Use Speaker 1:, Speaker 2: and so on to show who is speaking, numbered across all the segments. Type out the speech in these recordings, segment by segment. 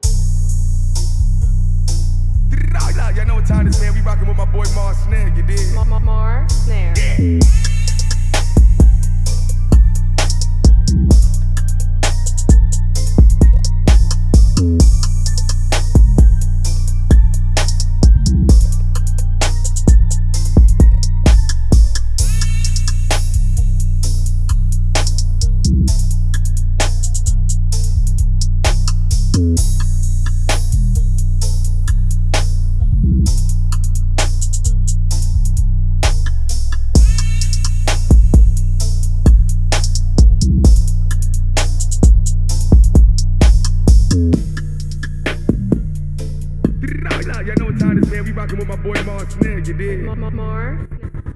Speaker 1: You know what time it is, man. We rockin' with my boy Mars Snare, you dig?
Speaker 2: Mars Snare.
Speaker 1: Yeah. You know what time it is, man. We rockin' with my boy Mars Snare, you dig?
Speaker 2: Mars.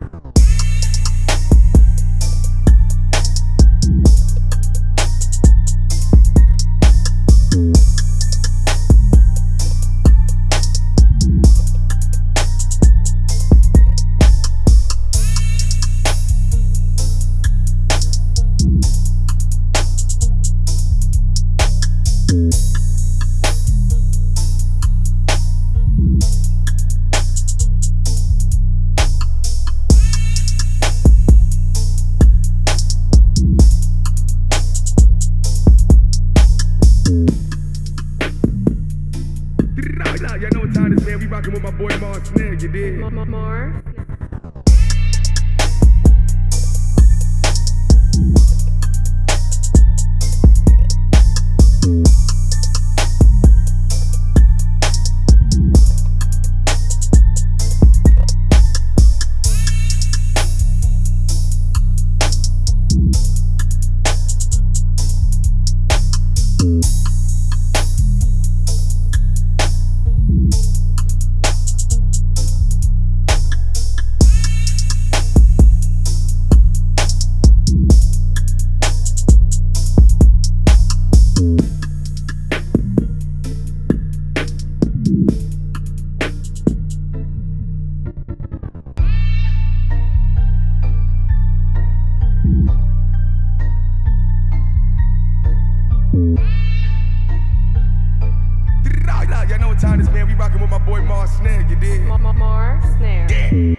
Speaker 2: You know what time it is, man. We rockin' with my boy Mars Snare, you dig? Mars.
Speaker 1: You know what time it is, man. We rockin' with my boy Mars Snare, you dig?
Speaker 2: Mars Snare.
Speaker 1: Yeah.